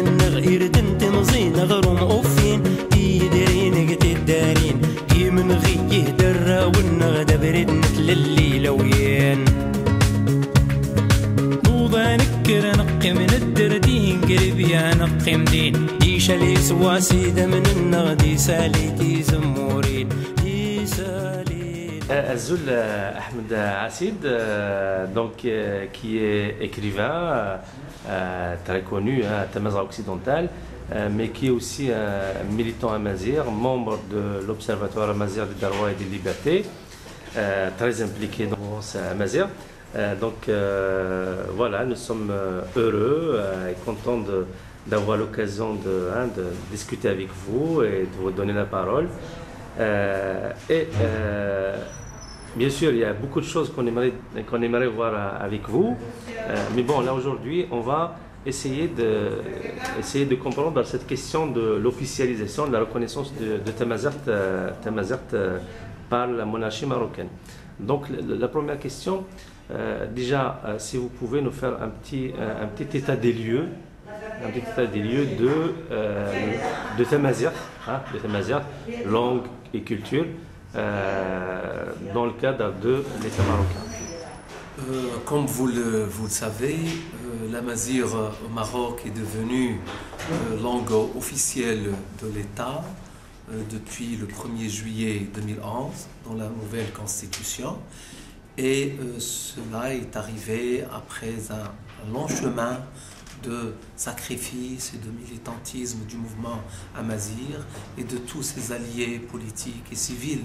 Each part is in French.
غير دنت مزين غروم أوفين يدرين قت الدارين من غيه درا والنغدا بريد مثل الليلة وين نوضا نكر نقي من الدردين قريب يا نقي مدين ديش لي سوا سيدة من النغدي ساليتي زمورين دي سالي Azul Ahmed Assid, donc, qui est écrivain très connu à Tamazight occidental, mais qui est aussi un militant amazigh, membre de l'Observatoire amazigh des droits et des libertés, très impliqué dans Amazigh. Donc voilà, nous sommes heureux et contents d'avoir l'occasion de discuter avec vous et de vous donner la parole. Bien sûr, il y a beaucoup de choses qu'on aimerait voir avec vous, mais bon, là aujourd'hui, on va essayer de comprendre cette question de l'officialisation, de la reconnaissance de Tamazight par la monarchie marocaine. Donc, la première question, déjà, si vous pouvez nous faire un petit état des lieux, de Tamazight, langue et culture, dans le cadre de l'État marocain. Comme vous le savez, l'amazigh au Maroc est devenue langue officielle de l'État depuis le 1er juillet 2011 dans la nouvelle constitution. Et cela est arrivé après un long chemin de sacrifice et de militantisme du mouvement amazigh et de tous ses alliés politiques et civils.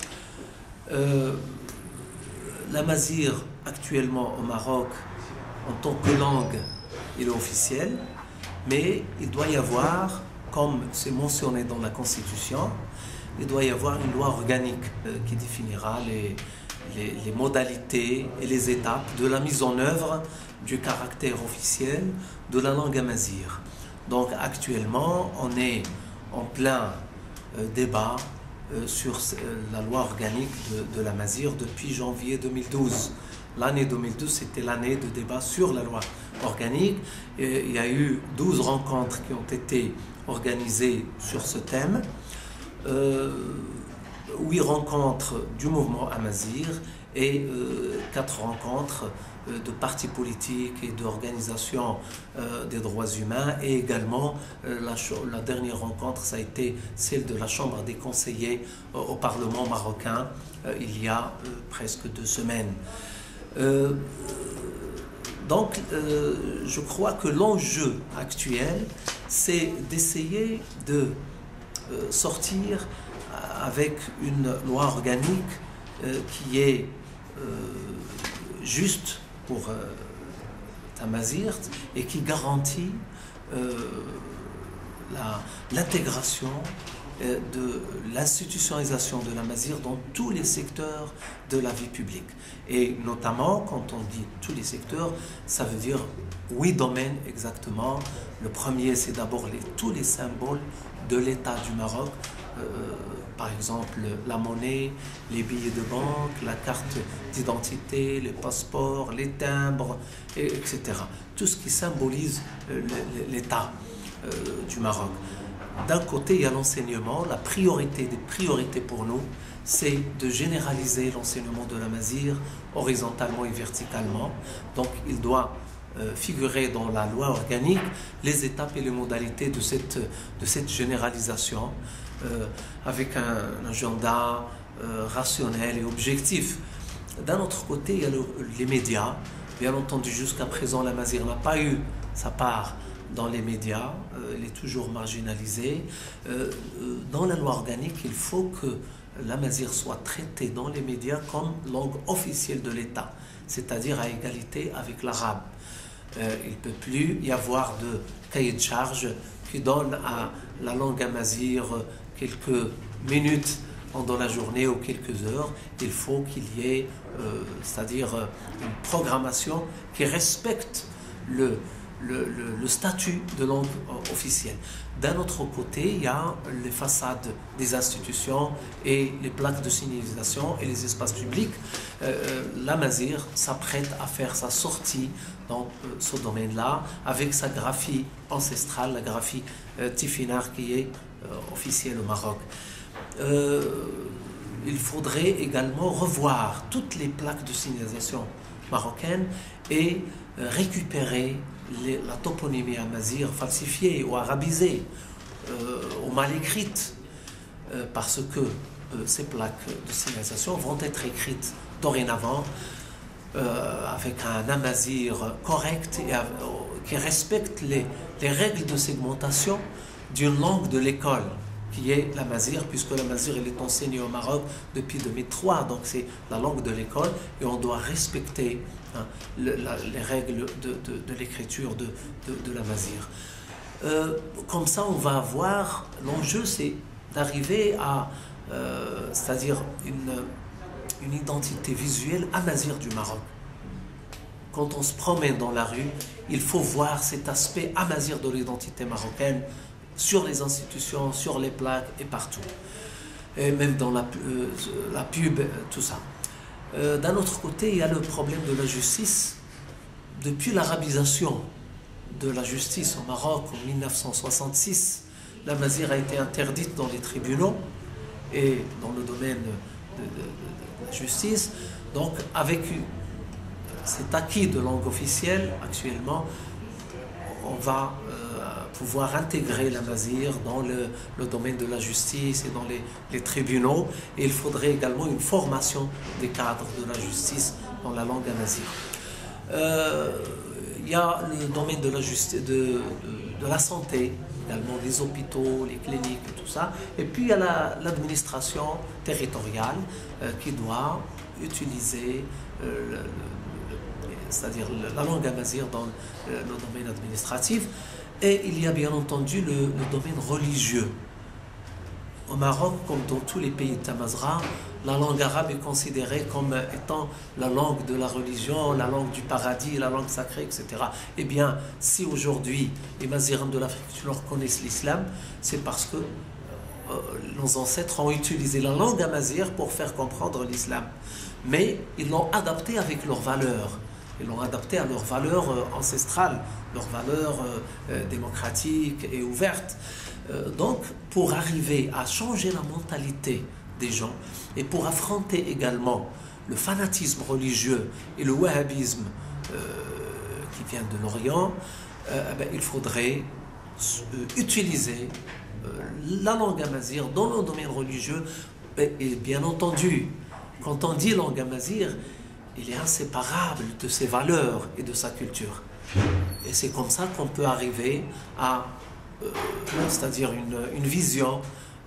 L'amazigh actuellement au Maroc en tant que langue est officielle, mais il doit y avoir, comme c'est mentionné dans la Constitution, il doit y avoir une loi organique qui définira les modalités et les étapes de la mise en œuvre du caractère officiel de la langue amazigh. Donc actuellement, on est en plein débat sur la loi organique de l'amazigh depuis janvier 2012. L'année 2012, c'était l'année de débat sur la loi organique. Et il y a eu 12 rencontres qui ont été organisées sur ce thème. 8 rencontres du mouvement amazigh et 4 rencontres de partis politiques et d'organisations des droits humains, et également la dernière rencontre, ça a été celle de la Chambre des conseillers au Parlement marocain il y a presque 2 semaines. Donc je crois que l'enjeu actuel, c'est d'essayer de sortir avec une loi organique qui est juste pour Tamazight et qui garantit l'intégration de l'institutionnalisation de l'amazigh dans tous les secteurs de la vie publique. Et notamment, quand on dit tous les secteurs, ça veut dire 8 domaines exactement. Le premier, c'est d'abord tous les symboles de l'État du Maroc, par exemple la monnaie, les billets de banque, la carte d'identité, les passeports, les timbres, etc. Tout ce qui symbolise l'État du Maroc. D'un côté, il y a l'enseignement. La priorité des priorités pour nous, c'est de généraliser l'enseignement de l'amazigh horizontalement et verticalement. Donc, il doit figurer dans la loi organique les étapes et les modalités de cette généralisation avec un agenda rationnel et objectif. D'un autre côté, il y a les médias. Bien entendu, jusqu'à présent, l'amazigh n'a pas eu sa part dans les médias, elle est toujours marginalisée. Dans la loi organique, il faut que l'amazigh soit traité dans les médias comme langue officielle de l'État, c'est-à-dire à égalité avec l'arabe. Il ne peut plus y avoir de cahier de charge qui donne à la langue amazigh quelques minutes pendant la journée ou quelques heures. Il faut qu'il y ait, c'est-à-dire une programmation qui respecte le statut de langue officielle. D'un autre côté, il y a les façades des institutions et les plaques de signalisation et les espaces publics. L'Amazigh s'apprête à faire sa sortie dans ce domaine-là avec sa graphie ancestrale, la graphie Tifinagh qui est officielle au Maroc. Il faudrait également revoir toutes les plaques de signalisation marocaines et récupérer la toponymie amazigh falsifiée ou arabisée ou mal écrite, parce que ces plaques de signalisation vont être écrites dorénavant avec un amazigh correct et qui respecte les règles de segmentation d'une langue de l'école, qui est l'amazigh, puisque l'amazigh est enseigné au Maroc depuis 2003, donc c'est la langue de l'école et on doit respecter les règles de l'écriture de l'amazigh. Comme ça, on va avoir, l'enjeu c'est d'arriver à, c'est-à-dire une identité visuelle amazigh du Maroc. Quand on se promène dans la rue, il faut voir cet aspect amazigh de l'identité marocaine sur les institutions, sur les plaques et partout. Et même dans la pub, tout ça. D'un autre côté, il y a le problème de la justice. Depuis l'arabisation de la justice au Maroc en 1966, l'amazigh a été interdite dans les tribunaux et dans le domaine de la justice. Donc, avec cet acquis de langue officielle, actuellement, on va pouvoir intégrer l'amazigh dans le domaine de la justice et dans les tribunaux. Et il faudrait également une formation des cadres de la justice dans la langue amazigh. Il y a le domaine de la justice, de la santé, également les hôpitaux, les cliniques et tout ça. Et puis il y a l'administration territoriale qui doit utiliser c'est-à-dire la langue amazigh dans le domaine administratif. Et il y a bien entendu le domaine religieux. Au Maroc, comme dans tous les pays de Tamazgha, la langue arabe est considérée comme étant la langue de la religion, la langue du paradis, la langue sacrée, etc. Eh bien, si aujourd'hui les Mazighans de l'Afrique du Nord connaissent l'islam, c'est parce que nos ancêtres ont utilisé la langue amazigh pour faire comprendre l'islam. Mais ils l'ont adapté avec leurs valeurs. Ils l'ont adapté à leurs valeurs ancestrales, leurs valeurs démocratiques et ouvertes. Donc, pour arriver à changer la mentalité des gens et pour affronter également le fanatisme religieux et le wahhabisme qui vient de l'Orient, il faudrait utiliser la langue amazigh dans le domaine religieux. Et bien entendu, quand on dit langue amazigh, il est inséparable de ses valeurs et de sa culture. Et c'est comme ça qu'on peut arriver à, c'est-à-dire une vision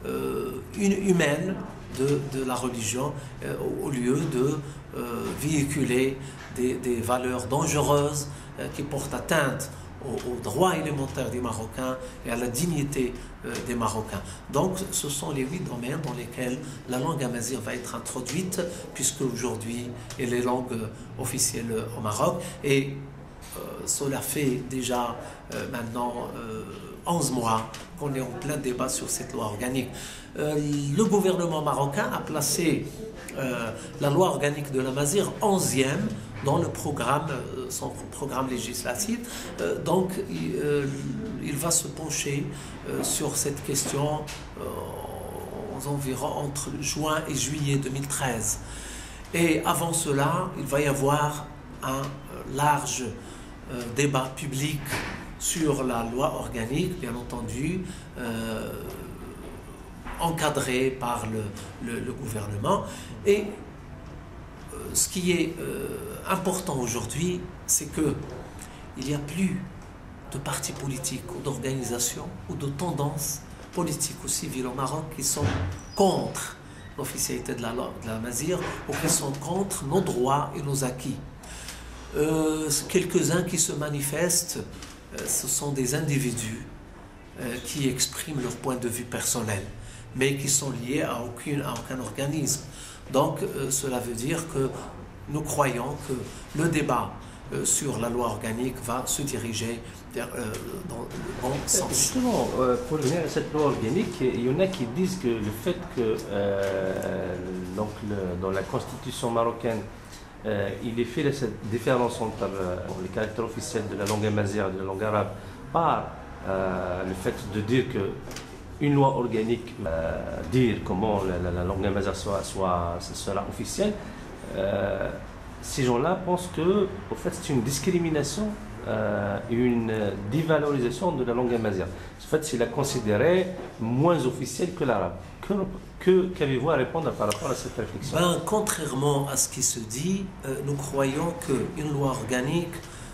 humaine de la religion, au lieu de véhiculer des valeurs dangereuses qui portent atteinte aux droits élémentaires des Marocains et à la dignité des Marocains. Donc, ce sont les 8 domaines dans lesquels la langue amazigh va être introduite, puisque aujourd'hui, elle est langue officielle au Maroc. Et cela fait déjà maintenant 11 mois qu'on est en plein débat sur cette loi organique. Le gouvernement marocain a placé la loi organique de l'amazigh 11e dans le programme, son programme législatif. Donc, il va se pencher sur cette question aux environs entre juin et juillet 2013. Et avant cela, il va y avoir un large débat public sur la loi organique, bien entendu, encadré par le gouvernement. Et ce qui est important aujourd'hui, c'est qu'il n'y a plus de partis politiques ou d'organisations ou de tendances politiques ou civiles au Maroc qui sont contre l'officialité de l'amazigh ou qui sont contre nos droits et nos acquis. Quelques-uns qui se manifestent, ce sont des individus qui expriment leur point de vue personnel, mais qui sont liés à aucun organisme. Donc, cela veut dire que nous croyons que le débat sur la loi organique va se diriger dans le bon sens. Justement, pour revenir à cette loi organique, il y en a qui disent que le fait que dans la constitution marocaine, il est fait cette différence entre les caractères officiels de la langue amazigh et de la langue arabe par le fait de dire que une loi organique dire comment la langue amazigh sera officielle. Ces gens-là pensent que, au fait, c'est une discrimination, une dévalorisation de la langue amazigh. En fait, c'est la considérée moins officielle que l'arabe. Qu'avez-vous à répondre par rapport à cette réflexion? Contrairement à ce qui se dit, nous croyons qu'une loi organique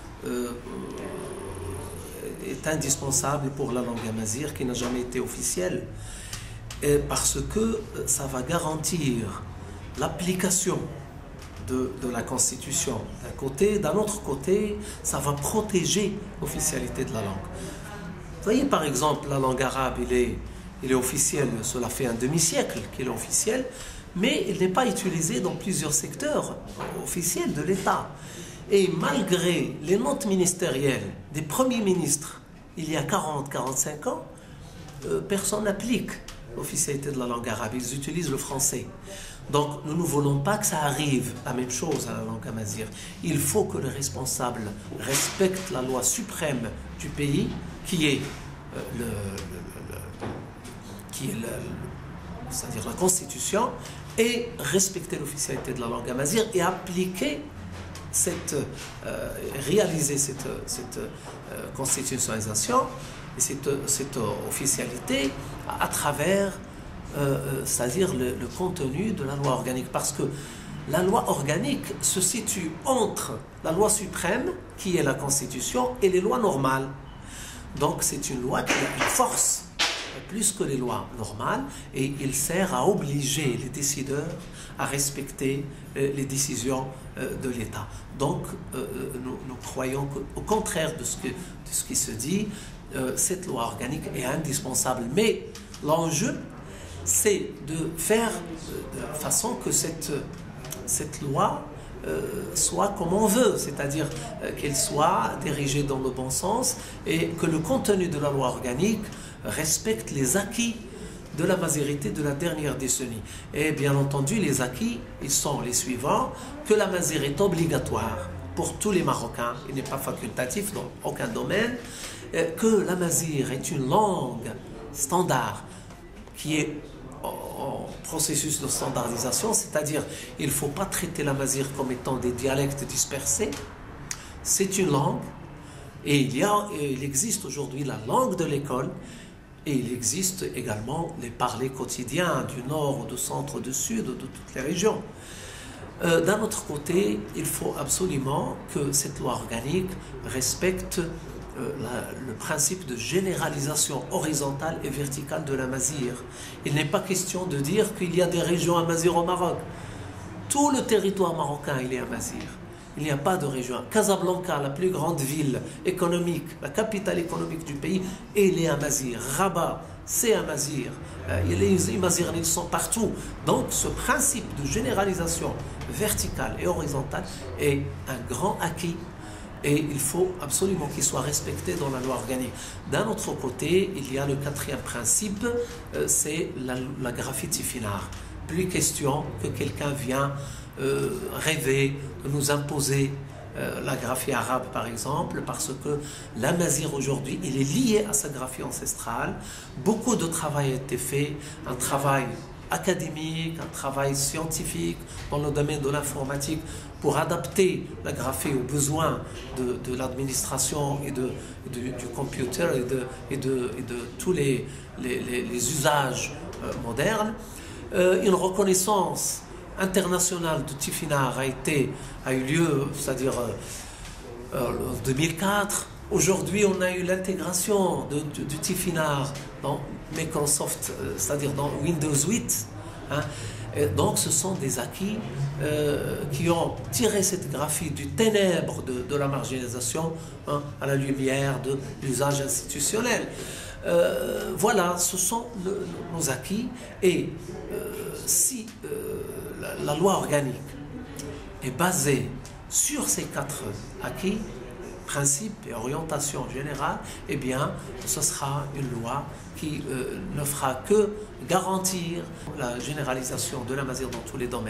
est indispensable pour la langue amazigh qui n'a jamais été officielle, parce que ça va garantir l'application de la Constitution d'un côté, d'un autre côté, ça va protéger l'officialité de la langue. Vous voyez par exemple, la langue arabe, il est officiel, cela fait un demi-siècle qu'il est officiel, mais il n'est pas utilisé dans plusieurs secteurs officiels de l'État. Et malgré les notes ministérielles des premiers ministres, il y a 40-45 ans, personne n'applique l'officialité de la langue arabe, ils utilisent le français. Donc nous ne voulons pas que ça arrive, la même chose à la langue amazigh. Il faut que les responsables respectent la loi suprême du pays, qui est c'est-à-dire la Constitution, et respecter l'officialité de la langue amazigh et appliquer réaliser cette constitutionnalisation et cette officialité à travers c'est-à-dire le contenu de la loi organique, parce que la loi organique se situe entre la loi suprême, qui est la Constitution, et les lois normales. Donc c'est une loi qui a une force plus que les lois normales, et il sert à obliger les décideurs à respecter les décisions de l'État. Donc nous croyons qu'au contraire de ce qui se dit, cette loi organique est indispensable. Mais l'enjeu, c'est de faire de façon que cette loi soit comme on veut, c'est-à-dire qu'elle soit dirigée dans le bon sens et que le contenu de la loi organique respecte les acquis de la mazirité de la dernière décennie. Et bien entendu, les acquis, ils sont les suivants: que la mazir est obligatoire pour tous les Marocains, il n'est pas facultatif dans aucun domaine, que la mazir est une langue standard qui est en processus de standardisation, c'est-à-dire il ne faut pas traiter la mazir comme étant des dialectes dispersés. C'est une langue, et il existe aujourd'hui la langue de l'école, et il existe également les parlers quotidiens du nord, du centre, du sud, de toutes les régions. D'un autre côté, il faut absolument que cette loi organique respecte le principe de généralisation horizontale et verticale de la mazir. Il n'est pas question de dire qu'il y a des régions amazigh au Maroc. Tout le territoire marocain, il est amazigh. Il n'y a pas de région. Casablanca, la plus grande ville économique, la capitale économique du pays, elle est amazigh. Rabat, c'est amazigh. Les amazighs, ils sont partout. Donc ce principe de généralisation verticale et horizontale est un grand acquis. Et il faut absolument qu'il soit respecté dans la loi organique. D'un autre côté, il y a le quatrième principe, c'est la graphie tifinagh. Plus question que quelqu'un vient rêver de nous imposer la graphie arabe, par exemple, parce que l'amazigh aujourd'hui, il est lié à sa graphie ancestrale. Beaucoup de travail a été fait, un travail académique, un travail scientifique dans le domaine de l'informatique pour adapter la graphie aux besoins de l'administration et du computer et de tous les usages modernes. Une reconnaissance internationale de tifinagh a eu lieu, c'est-à-dire en 2004. Aujourd'hui, on a eu l'intégration du tifinagh dans Microsoft, c'est-à-dire dans Windows 8. Et donc, ce sont des acquis qui ont tiré cette graphie du ténèbre de la marginalisation à la lumière de l'usage institutionnel. Voilà, ce sont nos acquis. Et si la loi organique est basée sur ces 4 acquis, principes et orientations générales, eh bien, ce sera une loi qui ne fera que garantir la généralisation de la Mazir dans tous les domaines.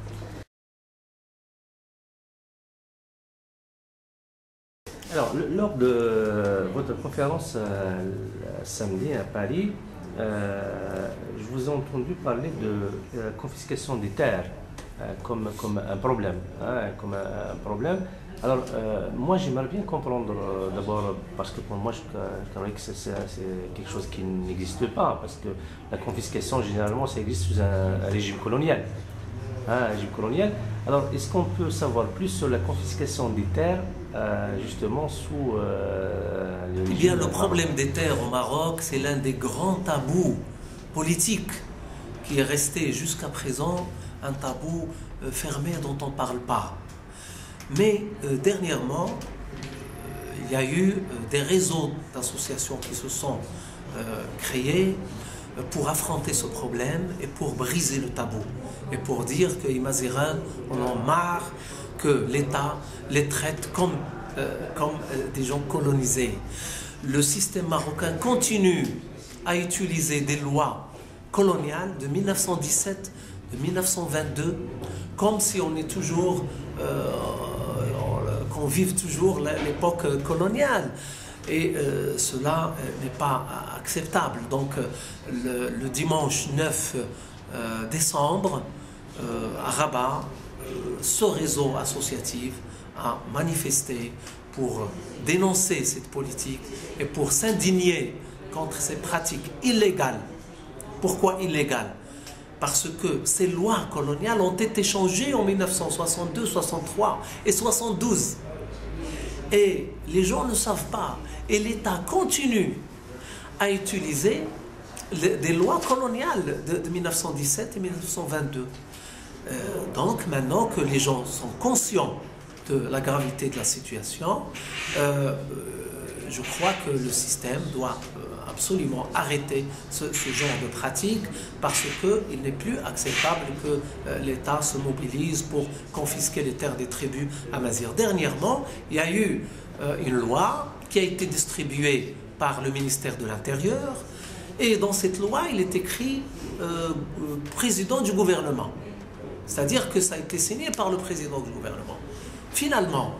Alors, lors de votre conférence samedi à Paris, je vous ai entendu parler de la confiscation des terres comme un problème. Alors, moi, j'aimerais bien comprendre d'abord, parce que pour moi, je crois que c'est quelque chose qui n'existe pas, parce que la confiscation, généralement, ça existe sous un régime colonial. Un régime colonial. Alors, est-ce qu'on peut savoir plus sur la confiscation des terres, justement, sous le régime? Eh bien, le problème des terres au Maroc, c'est l'un des grands tabous politiques qui est resté jusqu'à présent un tabou fermé dont on ne parle pas. Mais dernièrement, il y a eu des réseaux d'associations qui se sont créés pour affronter ce problème et pour briser le tabou. Et pour dire que les Maziran en ont marre que l'État les traite comme des gens colonisés. Le système marocain continue à utiliser des lois coloniales de 1917, de 1922, comme si on est toujours... qu'on vive toujours l'époque coloniale. Et cela n'est pas acceptable. Donc le dimanche 9 décembre, à Rabat, ce réseau associatif a manifesté pour dénoncer cette politique et pour s'indigner contre ces pratiques illégales. Pourquoi illégales? Parce que ces lois coloniales ont été changées en 1962, 63 et 72. Et les gens ne savent pas. Et l'État continue à utiliser des lois coloniales de 1917 et 1922. Donc maintenant que les gens sont conscients de la gravité de la situation, je crois que le système doit absolument arrêter ce genre de pratique, parce qu'il n'est plus acceptable que l'État se mobilise pour confisquer les terres des tribus amazirs. Dernièrement, il y a eu une loi qui a été distribuée par le ministère de l'Intérieur, et dans cette loi, il est écrit président du gouvernement. C'est-à-dire que ça a été signé par le président du gouvernement. Finalement,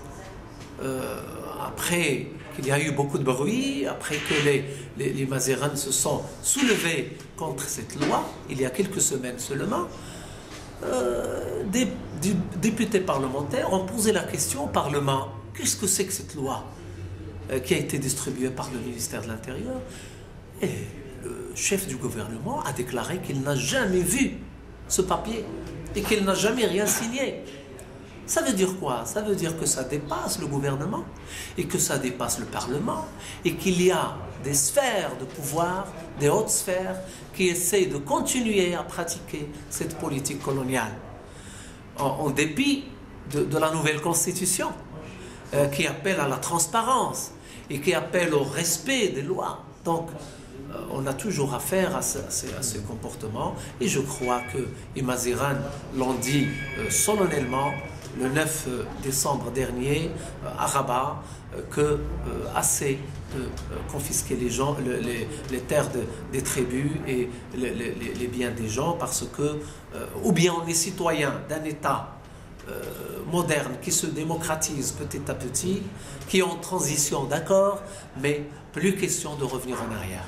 après qu'il y a eu beaucoup de bruit, après que les Mazirans se sont soulevés contre cette loi, il y a quelques semaines seulement, des députés parlementaires ont posé la question au Parlement: qu'est-ce que c'est que cette loi qui a été distribuée par le ministère de l'Intérieur? Et le chef du gouvernement a déclaré qu'il n'a jamais vu ce papier et qu'il n'a jamais rien signé. Ça veut dire quoi? Ça veut dire que ça dépasse le gouvernement et que ça dépasse le Parlement et qu'il y a des sphères de pouvoir, des hautes sphères qui essaient de continuer à pratiquer cette politique coloniale en dépit de la nouvelle constitution qui appelle à la transparence et qui appelle au respect des lois. Donc, on a toujours affaire à ce comportement, et je crois que les Mazirans l'ont dit solennellement le 9 décembre dernier à Rabat, que assez de confisquer les terres des tribus et les biens des gens, parce que ou bien on est citoyen d'un État moderne qui se démocratise petit à petit, qui est en transition, d'accord, mais plus question de revenir en arrière.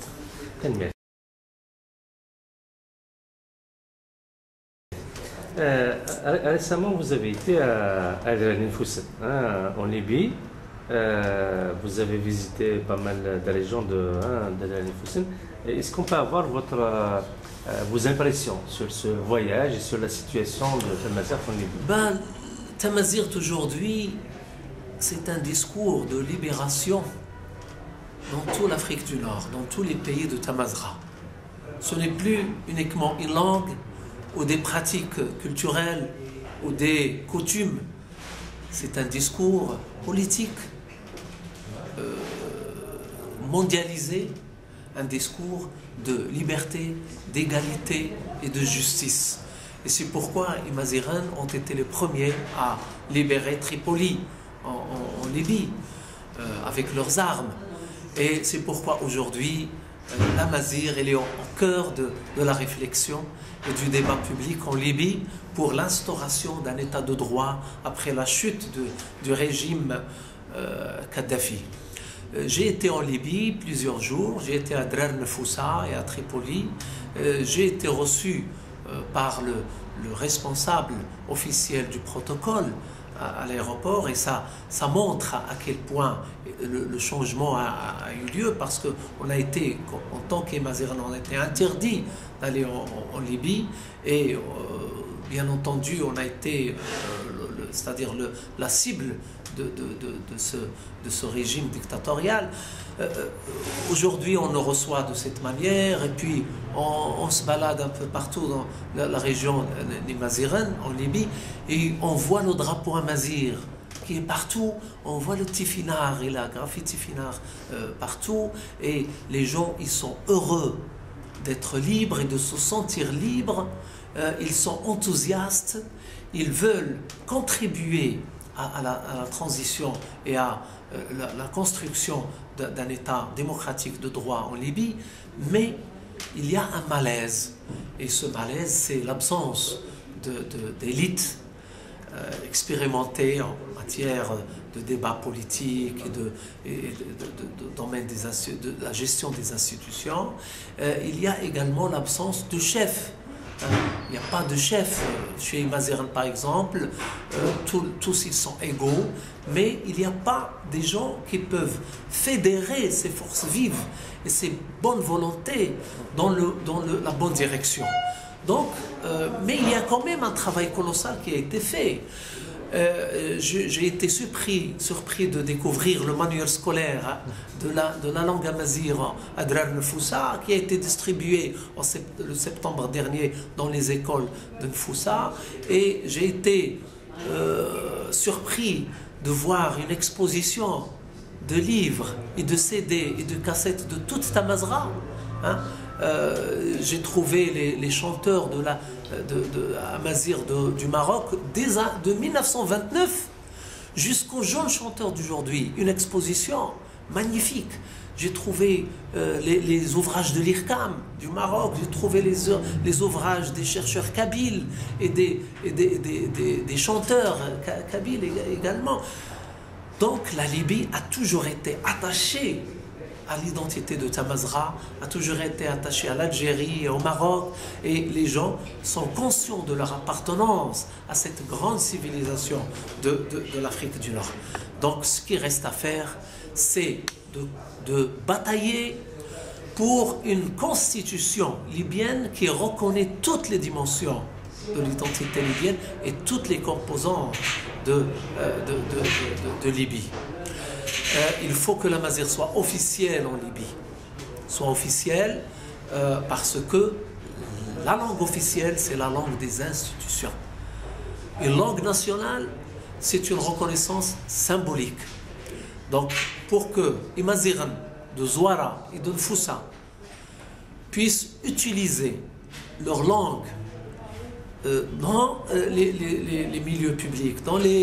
Récemment, vous avez été à Al Nifoussen, en Libye. Vous avez visité pas mal de régions d'Al Nifoussen. Est-ce qu'on peut avoir vos impressions sur ce voyage et sur la situation de Tamazirt en Libye? Tamazirt aujourd'hui, c'est un discours de libération dans toute l'Afrique du Nord, dans tous les pays de Tamazra. Ce n'est plus uniquement une langue ou des pratiques culturelles ou des coutumes. C'est un discours politique mondialisé, un discours de liberté, d'égalité et de justice. Et c'est pourquoi les Maziren ont été les premiers à libérer Tripoli en Libye avec leurs armes. Et c'est pourquoi aujourd'hui la Mazir elle est au cœur de la réflexion et du débat public en Libye pour l'instauration d'un état de droit après la chute du régime Kadhafi. J'ai été en Libye plusieurs jours, j'ai été à Drar Nefoussa et à Tripoli. J'ai été reçu par le responsable officiel du protocole à l'aéroport, et ça montre à quel point le changement a eu lieu, parce qu'on a été, en tant qu'Emaziren, on a été interdit d'aller en Libye, et bien entendu on a été c'est-à-dire la cible de ce régime dictatorial. Aujourd'hui on nous reçoit de cette manière, et puis on se balade un peu partout dans la région des Maziren en Libye, et on voit le drapeau amazir qui est partout, on voit le tifinagh et la graffiti tifinagh partout, et les gens ils sont heureux d'être libres et de se sentir libres, ils sont enthousiastes, ils veulent contribuer à la transition et à la construction d'un État démocratique de droit en Libye, mais il y a un malaise, et ce malaise c'est l'absence d'élites expérimentées en matière de débat politique et de domaine de la gestion des institutions. Il y a également l'absence de chefs. Il n'y a pas de chef. Chez Maziren par exemple, tous ils sont égaux, mais il n'y a pas des gens qui peuvent fédérer ces forces vives et ces bonnes volontés dans la bonne direction. Donc, mais il y a quand même un travail colossal qui a été fait. J'ai été surpris de découvrir le manuel scolaire de la langue amazigh à Drar Nefoussa, qui a été distribué le septembre dernier dans les écoles de Nefoussa, et j'ai été surpris de voir une exposition de livres et de CD et de cassettes de toute Tamazra. J'ai trouvé les chanteurs amazigh du Maroc de 1929 jusqu'aux jeunes chanteurs d'aujourd'hui. Une exposition magnifique. J'ai trouvé les ouvrages de l'IRCAM du Maroc, j'ai trouvé les ouvrages des chercheurs kabyles et des chanteurs kabyles également. Donc la Libye a toujours été attachée à l'identité de Tamazra, a toujours été attachée à l'Algérie et au Maroc, et les gens sont conscients de leur appartenance à cette grande civilisation de l'Afrique du Nord. Donc ce qui reste à faire, c'est de batailler pour une constitution libyenne qui reconnaît toutes les dimensions de l'identité libyenne et toutes les composantes de Libye. Il faut que l'amazigh soit officiel en Libye, soit officiel parce que la langue officielle, c'est la langue des institutions. Une langue nationale, c'est une reconnaissance symbolique. Donc, pour que les Maziren de Zouara et de Nefoussa puissent utiliser leur langue dans les milieux publics,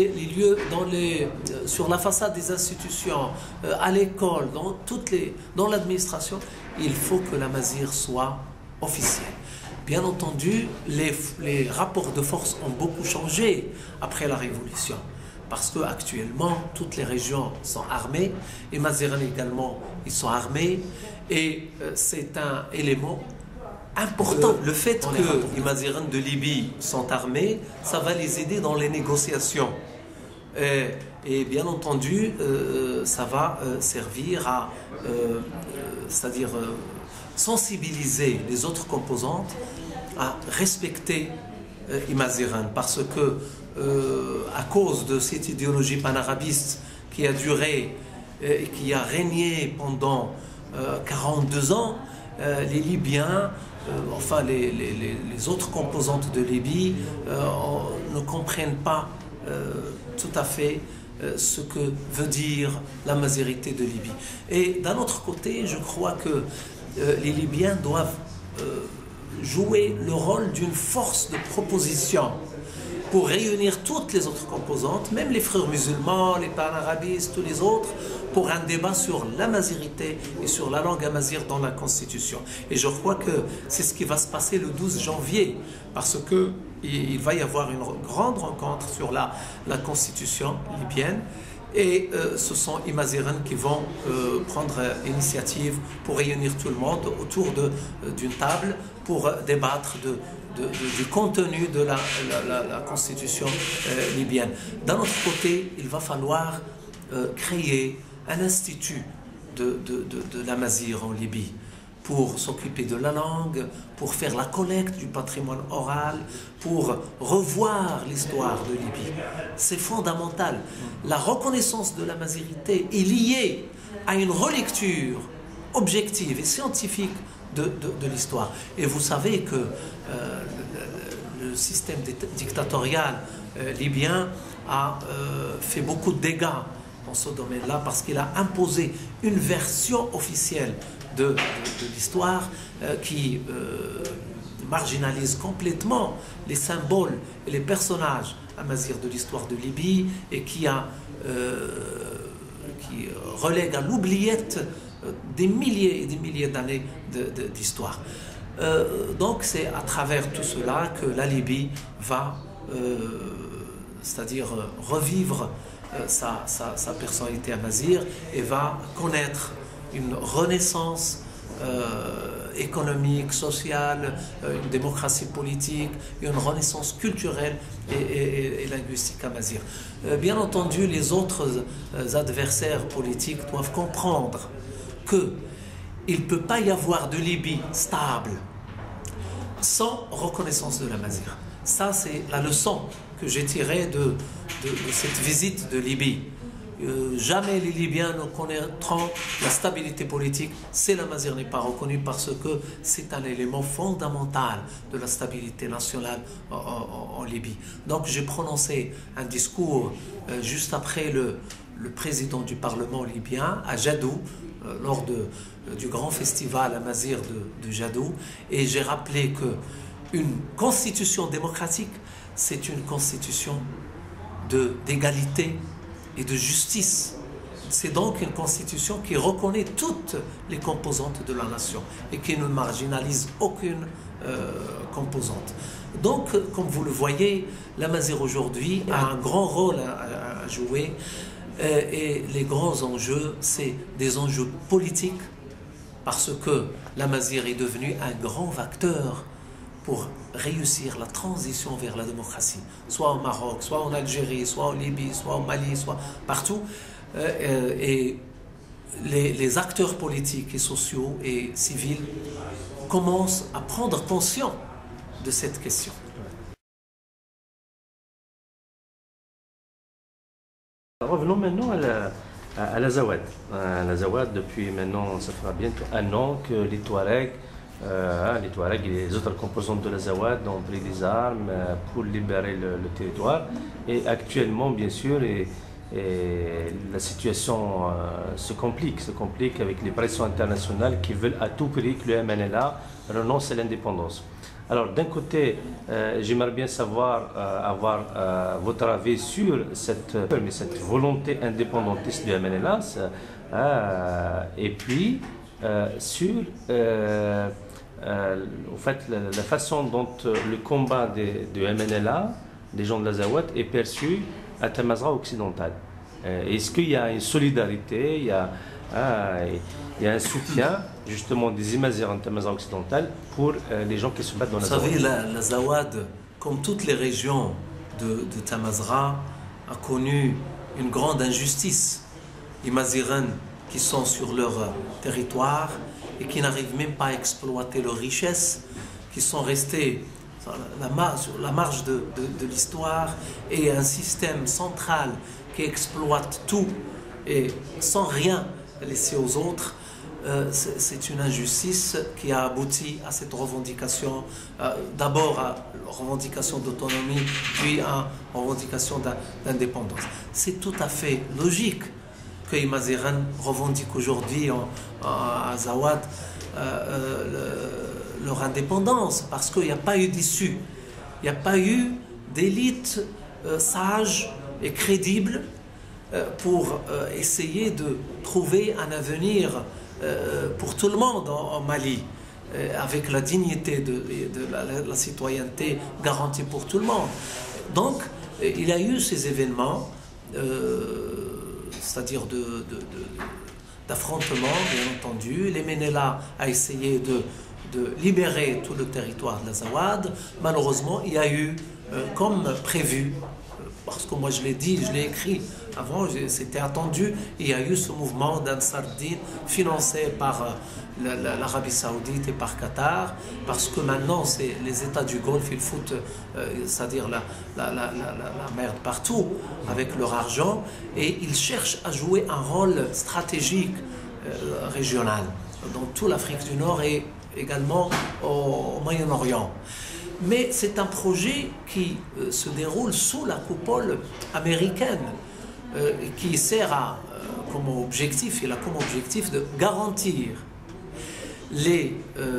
sur la façade des institutions, à l'école, dans l'administration, il faut que l'amazigh soit officiel. Bien entendu, les rapports de force ont beaucoup changé après la Révolution, parce qu'actuellement, toutes les régions sont armées, et Maziren également, ils sont armés, et c'est un élément important. Le fait que les Maziren de Libye sont armés, ça va les aider dans les négociations. Et bien entendu, ça va servir à c'est-à-dire sensibiliser les autres composantes à respecter les Maziren, parce que à cause de cette idéologie panarabiste qui a duré et qui a régné pendant 42 ans, les Libyens, enfin les autres composantes de Libye ne comprennent pas tout à fait ce que veut dire la mazérité de Libye. Et d'un autre côté, je crois que les Libyens doivent jouer le rôle d'une force de proposition pour réunir toutes les autres composantes, même les frères musulmans, les panarabistes, tous les autres, pour un débat sur l'amazirité et sur la langue amazigh dans la Constitution. Et je crois que c'est ce qui va se passer le 12 janvier, parce qu'il va y avoir une grande rencontre sur la Constitution libyenne, et ce sont les Mazighans qui vont prendre l'initiative pour réunir tout le monde autour d'une table pour débattre du contenu de la Constitution libyenne. D'un autre côté, il va falloir créer un institut de l'amazigh en Libye pour s'occuper de la langue, pour faire la collecte du patrimoine oral, pour revoir l'histoire de Libye. C'est fondamental. La reconnaissance de l'amazirité est liée à une relecture objective et scientifique de l'histoire. Et vous savez que le système dictatorial libyen a fait beaucoup de dégâts dans ce domaine-là parce qu'il a imposé une version officielle de l'histoire qui marginalise complètement les symboles et les personnages amazirs de l'histoire de Libye et qui relègue à l'oubliette des milliers et des milliers d'années d'histoire. Donc c'est à travers tout cela que la Libye va, c'est-à-dire revivre sa personnalité amazigh et va connaître une renaissance économique, sociale, une démocratie politique, une renaissance culturelle et linguistique amazigh. Bien entendu, les autres adversaires politiques doivent comprendre qu'il ne peut pas y avoir de Libye stable sans reconnaissance de l'amazigh. Ça, c'est la leçon que j'ai tirée de cette visite de Libye. Jamais les Libyens ne connaîtront la stabilité politique si l'amazigh n'est pas reconnu, parce que c'est un élément fondamental de la stabilité nationale en Libye. Donc j'ai prononcé un discours juste après le président du Parlement libyen à Jadou, lors du grand festival amazigh de Jadou, et j'ai rappelé qu'une constitution démocratique, c'est une constitution d'égalité et de justice. C'est donc une constitution qui reconnaît toutes les composantes de la nation et qui ne marginalise aucune composante. Donc, comme vous le voyez, l'amazigh aujourd'hui a un grand rôle à jouer, et les grands enjeux, c'est des enjeux politiques, parce que l'amazigh est devenu un grand acteur pour réussir la transition vers la démocratie, soit au Maroc, soit en Algérie, soit en Libye, soit au Mali, soit partout. Et les acteurs politiques et sociaux et civils commencent à prendre conscience de cette question. Revenons maintenant à l'Azawad. L'Azawad, depuis maintenant, ça fera bientôt un an que les Touaregs et les autres composantes de l'Azawad ont pris des armes pour libérer le territoire. Et actuellement, bien sûr, la situation se complique avec les pressions internationales qui veulent à tout prix que le MNLA renonce à l'indépendance. Alors, d'un côté, j'aimerais bien avoir votre avis sur cette volonté indépendantiste du MNLA, et puis sur en fait, la façon dont le combat du MNLA, des gens de l'Azawad, est perçu à Tamazgha occidental. Est-ce qu'il y a une solidarité, il y a un soutien justement des Amazirs en Tamazgha occidental pour les gens qui se battent dans l'Azawad? Vous savez, l'Azawad, comme toutes les régions de Tamazgha, a connu une grande injustice. Les Mazighans qui sont sur leur territoire et qui n'arrivent même pas à exploiter leurs richesses, qui sont restés sur la marge de l'histoire, et un système central qui exploite tout et sans rien laisser aux autres. C'est une injustice qui a abouti à cette revendication, d'abord à la revendication d'autonomie, puis à la revendication d'indépendance. C'est tout à fait logique que les Mazighans revendiquent aujourd'hui à Azawad leur indépendance, parce qu'il n'y a pas eu d'issue. Il n'y a pas eu d'élite sage et crédible pour essayer de trouver un avenir pour tout le monde en Mali, avec la dignité de la citoyenneté garantie pour tout le monde. Donc, il y a eu ces événements, c'est-à-dire d'affrontements, bien entendu. Les Ménélas a essayé de libérer tout le territoire de l'Azawad. Malheureusement, il y a eu, comme prévu, parce que moi je l'ai dit, je l'ai écrit avant, c'était attendu, il y a eu ce mouvement d'Ansar Din financé par l'Arabie Saoudite et par Qatar, parce que maintenant c'est les États du Golfe, ils foutent, c'est-à-dire la merde partout avec leur argent, et ils cherchent à jouer un rôle stratégique régional dans toute l'Afrique du Nord et également au Moyen-Orient. Mais c'est un projet qui se déroule sous la coupole américaine, qui sert comme objectif, il a comme objectif de garantir les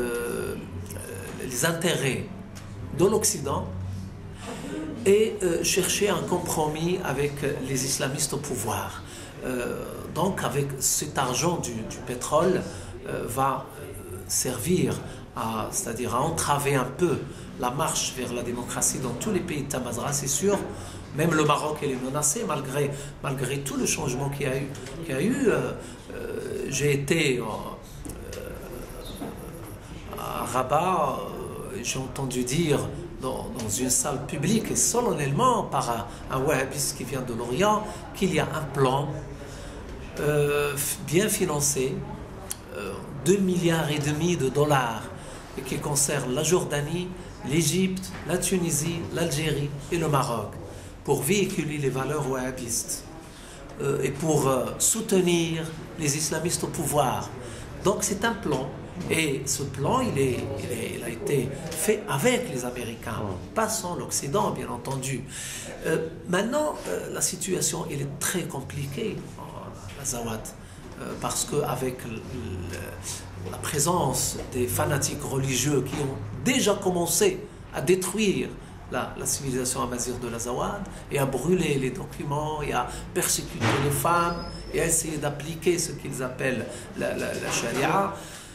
intérêts de l'Occident et chercher un compromis avec les islamistes au pouvoir. Donc avec cet argent du pétrole va servir c'est-à-dire à entraver un peu la marche vers la démocratie dans tous les pays de Tamazra, c'est sûr. Même le Maroc est menacé malgré tout le changement qu'il y a eu. J'ai été à Rabat, j'ai entendu dire dans une salle publique et solennellement par un wahhabiste qui vient de l'Orient qu'il y a un plan bien financé, 2,5 milliards de dollars, et qui concerne la Jordanie, l'Égypte, la Tunisie, l'Algérie et le Maroc, pour véhiculer les valeurs wahhabistes et pour soutenir les islamistes au pouvoir. Donc c'est un plan, et ce plan il a été fait avec les Américains, pas sans l'Occident bien entendu. Maintenant la situation elle est très compliquée en Azawad, parce qu'avec la présence des fanatiques religieux qui ont déjà commencé à détruire la civilisation amazigh de l'Azawad et à brûler les documents et à persécuter les femmes et à essayer d'appliquer ce qu'ils appellent la charia,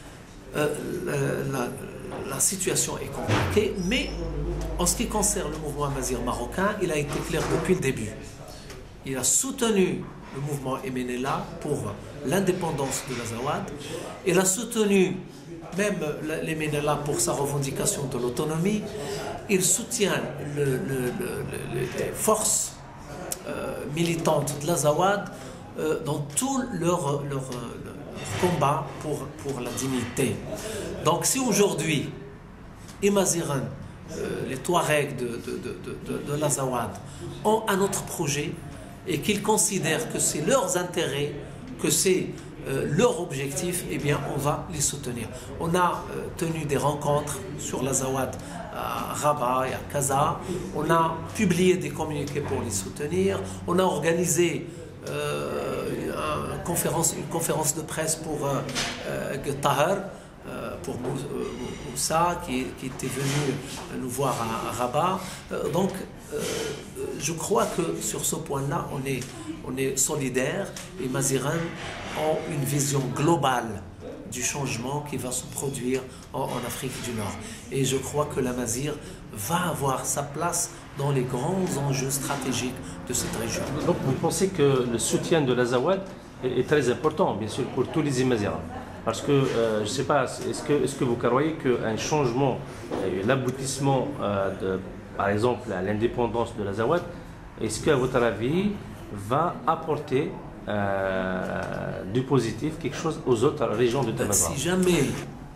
la situation est compliquée. Mais en ce qui concerne le mouvement amazigh marocain, il a été clair depuis le début. Il a soutenu le mouvement Ménéla pour l'indépendance de l'Azawad. Il a soutenu même les Ménéla pour sa revendication de l'autonomie. Il soutient les forces militantes de l'Azawad dans tout leur combat pour la dignité. Donc si aujourd'hui, Imaziran, les Touaregs de l'Azawad ont un autre projet, et qu'ils considèrent que c'est leurs intérêts, que c'est leur objectif, eh bien on va les soutenir. On a tenu des rencontres sur l'Azawad à Rabat et à Casa, on a publié des communiqués pour les soutenir, on a organisé une conférence de presse pour Tahar, pour Moussa qui était venu nous voir à Rabat. Donc je crois que sur ce point-là on est solidaires, et Maziran ont une vision globale du changement qui va se produire en Afrique du Nord. Et je crois que l'Amazigh va avoir sa place dans les grands enjeux stratégiques de cette région. Donc vous pensez que le soutien de l'Azawad est très important, bien sûr, pour tous les Imazigh? Parce que, je ne sais pas, est-ce que vous croyez qu'un changement, l'aboutissement, par exemple, à l'indépendance de l'Azawad, est-ce qu'à votre avis, va apporter du positif, quelque chose aux autres régions de Tamazra? Si jamais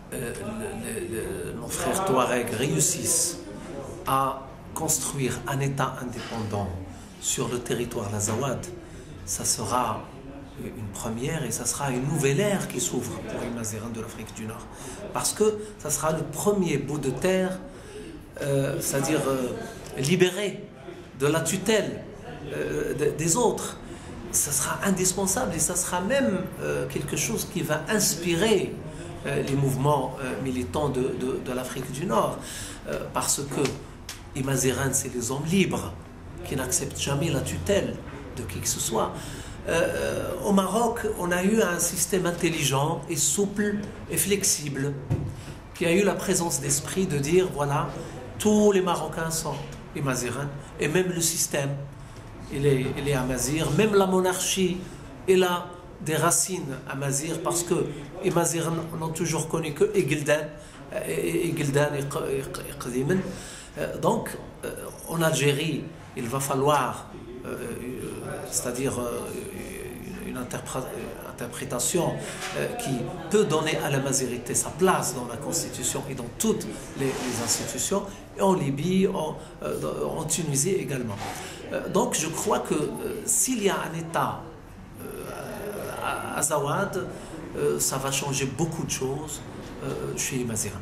nos frères Touaregs réussissent à construire un État indépendant sur le territoire d'Azawad, ça sera une première et ça sera une nouvelle ère qui s'ouvre pour les Mazirins de l'Afrique du Nord. Parce que ça sera le premier bout de terre, c'est-à-dire libéré de la tutelle des autres. Ça sera indispensable et ça sera même quelque chose qui va inspirer les mouvements militants de l'Afrique du Nord, parce que les Mazérins, c'est les hommes libres qui n'acceptent jamais la tutelle de qui que ce soit. Au Maroc, on a eu un système intelligent et souple et flexible, qui a eu la présence d'esprit de dire, voilà, tous les Marocains sont les Mazérins, et même le système, il est amazir, même la monarchie, elle a des racines amazir, parce que les Mazérins n'ont toujours connu que Egildan et Qadimen. Donc, en Algérie, il va falloir, c'est-à-dire une interprétation qui peut donner à la mazérité sa place dans la Constitution et dans toutes les institutions, et en Libye, en Tunisie également. Donc je crois que s'il y a un État à Zawad, ça va changer beaucoup de choses chez les Mazérins.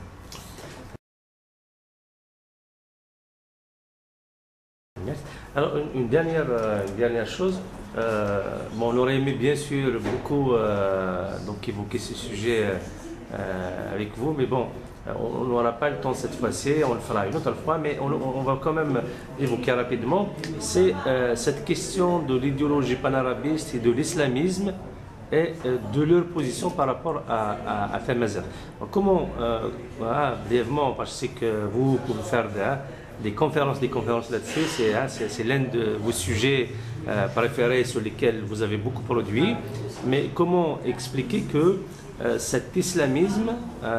Alors, une dernière chose, bon, on aurait aimé bien sûr beaucoup donc évoquer ce sujet avec vous, mais bon, on n'aura pas le temps cette fois-ci, on le fera une autre fois, mais on va quand même évoquer rapidement, c'est cette question de l'idéologie panarabiste et de l'islamisme et de leur position par rapport à Tamazight. Comment, voilà, brièvement, parce que je sais que vous pouvez faire des conférences là-dessus, c'est l'un de vos sujets préférés sur lesquels vous avez beaucoup produit, mais comment expliquer que cet islamisme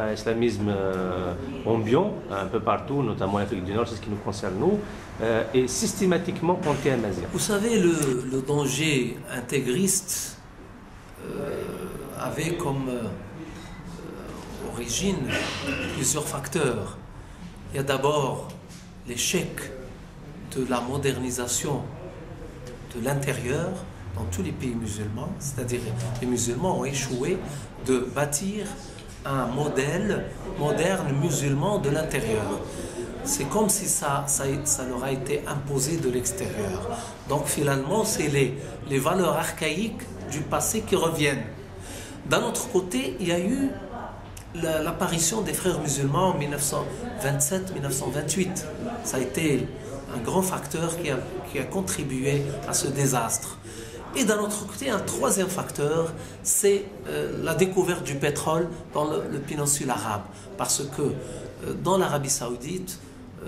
ambiant un peu partout, notamment en Afrique du Nord, c'est ce qui nous concerne nous, est systématiquement anti-amazigh? Vous savez, le danger intégriste avait comme origine plusieurs facteurs. Il y a d'abord l'échec de la modernisation de l'intérieur dans tous les pays musulmans, c'est-à-dire les musulmans ont échoué de bâtir un modèle moderne musulman de l'intérieur. C'est comme si ça leur a été imposé de l'extérieur. Donc finalement, c'est les valeurs archaïques du passé qui reviennent. D'un autre côté, il y a eu l'apparition des frères musulmans en 1927-1928. Ça a été un grand facteur qui a contribué à ce désastre. Et d'un autre côté, un troisième facteur, c'est la découverte du pétrole dans le péninsule arabe. Parce que dans l'Arabie Saoudite,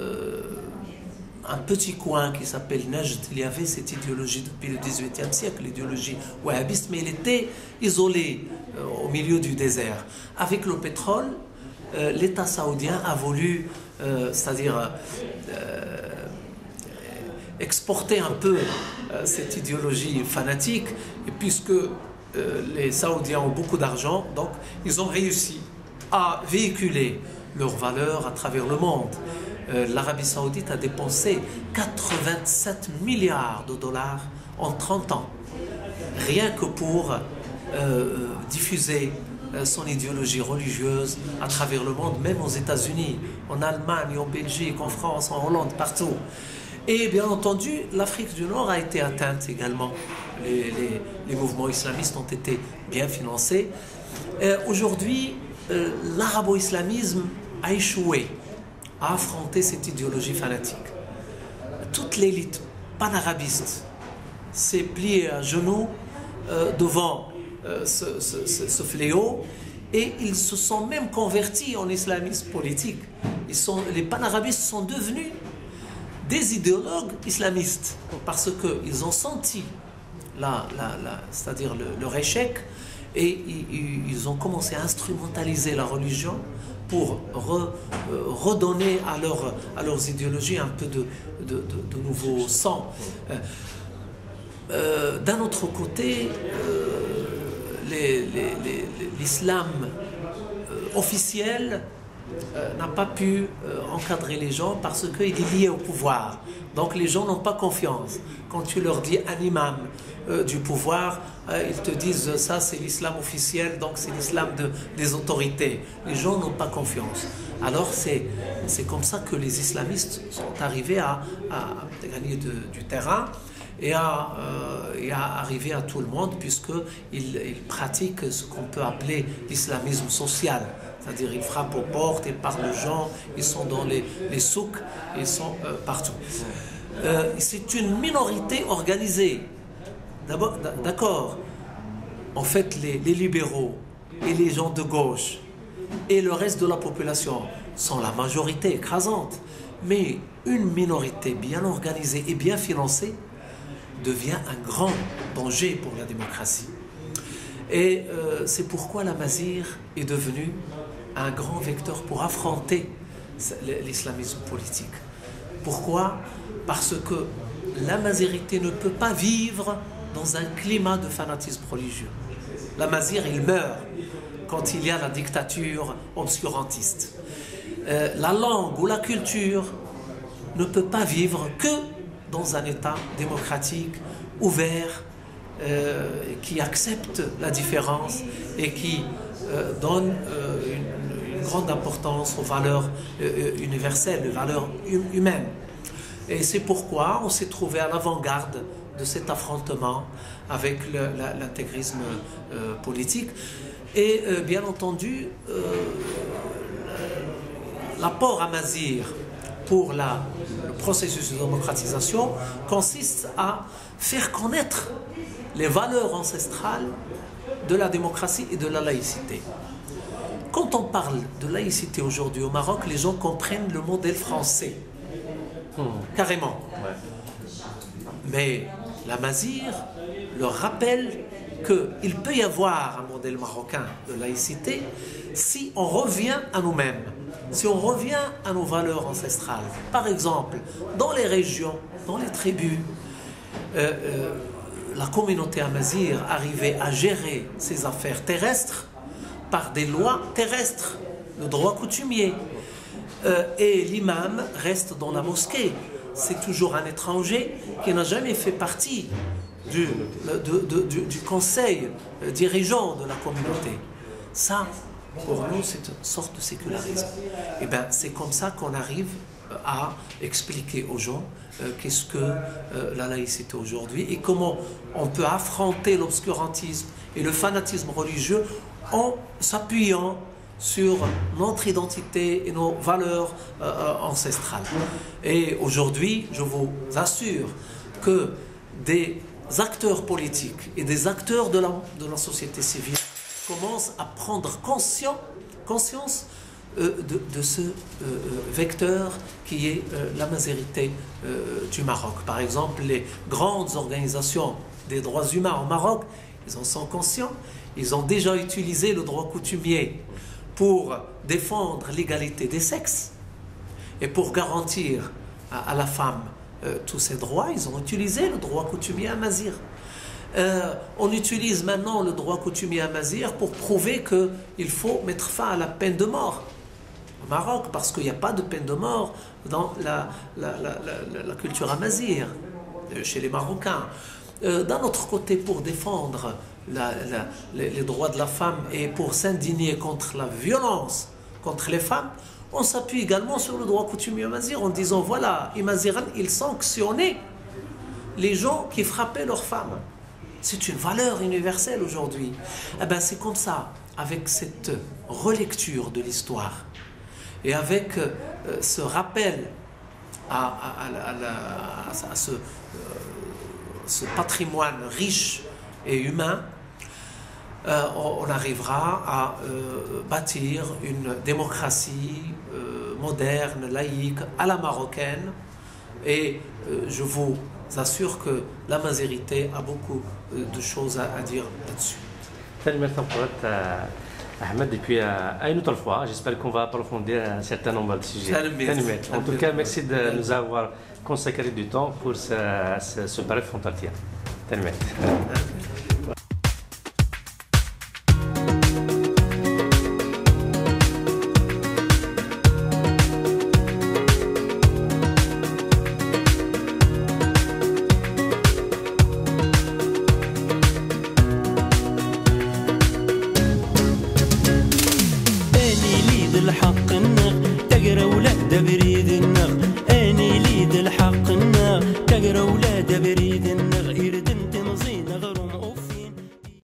un petit coin qui s'appelle Najd, il y avait cette idéologie depuis le XVIIIe siècle, l'idéologie wahhabiste, mais il était isolé au milieu du désert. Avec le pétrole, l'État saoudien a voulu, c'est-à-dire exporter un peu cette idéologie fanatique, et puisque les Saoudiens ont beaucoup d'argent, donc ils ont réussi à véhiculer leurs valeurs à travers le monde. L'Arabie Saoudite a dépensé 87 milliards de dollars en 30 ans, rien que pour diffuser son idéologie religieuse à travers le monde, même aux États-Unis, en Allemagne, en Belgique, en France, en Hollande, partout. Et bien entendu, l'Afrique du Nord a été atteinte également. Les mouvements islamistes ont été bien financés. Aujourd'hui, l'arabo-islamisme a échoué à affronter cette idéologie fanatique. Toute l'élite panarabiste s'est pliée à genoux devant ce fléau, et ils se sont même convertis en islamisme politique. Les panarabistes sont devenus des idéologues islamistes parce qu'ils ont senti c'est-à-dire leur échec, et ils ont commencé à instrumentaliser la religion pour redonner à leurs idéologies un peu de nouveau sang. D'un autre côté, l'islam officiel n'a pas pu encadrer les gens parce qu'il est lié au pouvoir. Donc les gens n'ont pas confiance. Quand tu leur dis un imam du pouvoir, ils te disent ça c'est l'islam officiel, donc c'est l'islam des autorités. Les gens n'ont pas confiance. Alors c'est comme ça que les islamistes sont arrivés à gagner du terrain. et à arriver à tout le monde, puisqu'il pratique ce qu'on peut appeler l'islamisme social. C'est-à-dire, ils frappent aux portes, ils parlent aux gens, ils sont dans les souks, ils sont partout. C'est une minorité organisée. D'accord. En fait, les libéraux et les gens de gauche et le reste de la population sont la majorité écrasante. Mais une minorité bien organisée et bien financée devient un grand danger pour la démocratie. Et c'est pourquoi la Mazir est devenue un grand vecteur pour affronter l'islamisme politique. Pourquoi? Parce que la mazérité ne peut pas vivre dans un climat de fanatisme religieux. La Mazir, il meurt quand il y a la dictature obscurantiste. La langue ou la culture ne peut pas vivre que dans un État démocratique, ouvert, qui accepte la différence et qui donne une grande importance aux valeurs universelles, aux valeurs humaines. Et c'est pourquoi on s'est trouvé à l'avant-garde de cet affrontement avec l'intégrisme politique. Et bien entendu, l'apport à Mazir pour le processus de démocratisation consiste à faire connaître les valeurs ancestrales de la démocratie et de la laïcité. Quand on parle de laïcité aujourd'hui au Maroc, les gens comprennent le modèle français, carrément. Mais la Mazir leur rappelle qu'il peut y avoir un modèle marocain de laïcité si on revient à nous-mêmes, si on revient à nos valeurs ancestrales. Par exemple, dans les régions, dans les tribus, la communauté amazigh arrivait à gérer ses affaires terrestres par des lois terrestres, le droit coutumier. Et l'imam reste dans la mosquée. C'est toujours un étranger qui n'a jamais fait partie du conseil dirigeant de la communauté. Ça, pour nous, c'est une sorte de sécularisme. Et bien, c'est comme ça qu'on arrive à expliquer aux gens qu'est-ce que la laïcité aujourd'hui et comment on peut affronter l'obscurantisme et le fanatisme religieux en s'appuyant sur notre identité et nos valeurs ancestrales. Et aujourd'hui, je vous assure que des acteurs politiques et des acteurs de la société civile commencent à prendre conscience de ce vecteur qui est la mazérité du Maroc. Par exemple, les grandes organisations des droits humains au Maroc, ils en sont conscients, ils ont déjà utilisé le droit coutumier pour défendre l'égalité des sexes et pour garantir à la femme tous ses droits. Ils ont utilisé le droit coutumier amazigh. On utilise maintenant le droit coutumier amazigh pour prouver qu'il faut mettre fin à la peine de mort au Maroc, parce qu'il n'y a pas de peine de mort dans la culture amazigh chez les Marocains. D'un autre côté, pour défendre les droits de la femme et pour s'indigner contre la violence contre les femmes, on s'appuie également sur le droit coutumier amazigh en disant voilà, Imaziran, ils sanctionnaient les gens qui frappaient leurs femmes. C'est une valeur universelle aujourd'hui. Eh ben, c'est comme ça, avec cette relecture de l'histoire et avec ce rappel à ce patrimoine riche et humain, on arrivera à bâtir une démocratie moderne, laïque, à la marocaine. Et je vous assure que la mazérité a beaucoup de choses à dire là-dessus. Ahmed, et puis à une autre fois, j'espère qu'on va approfondir un certain nombre de sujets. En tout cas, merci de nous avoir consacré du temps pour ce bref entretien.